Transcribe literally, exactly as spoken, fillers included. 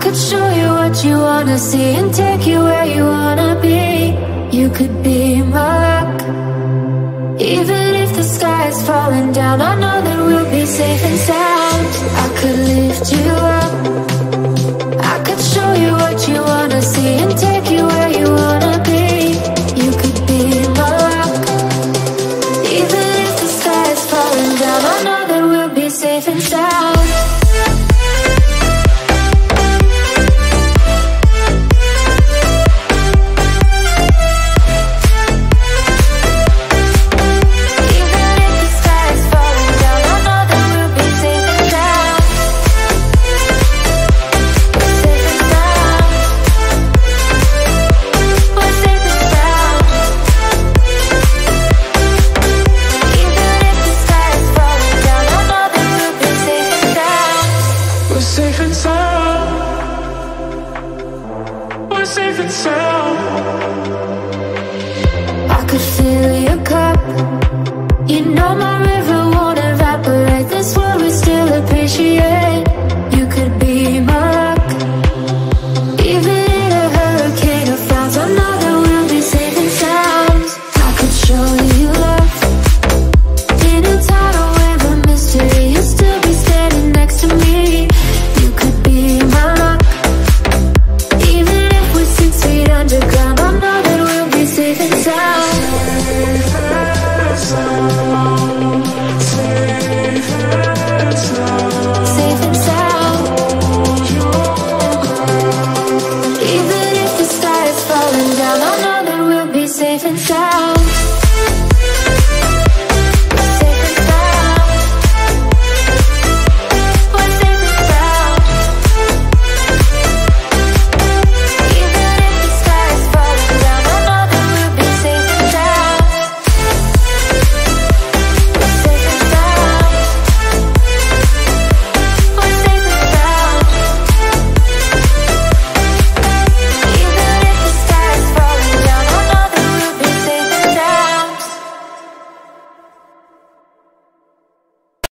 could show you what you wanna see and take you where you wanna be. You could be my luck. Even if the sky is falling down, I know that we'll be safe and sound. I could lift you up. I could show you what you wanna see and take you where you wanna be. You could be my luck. Even if the sky is falling down, I know that we'll be safe and sound. I could fill your cup. You know my river won't evaporate. This world we still appreciate. You could be my rock. Even in a hurricane of frowns, I know that we'll be safe and sound. I could show you love. In a tidal wave of mystery, you'll still be standing next to me. You could be my rock. Even if we're six feet underground, I know that we'll be safe and sound. Safe and sound. Even if the sky is falling down, I know that we'll be safe and sound.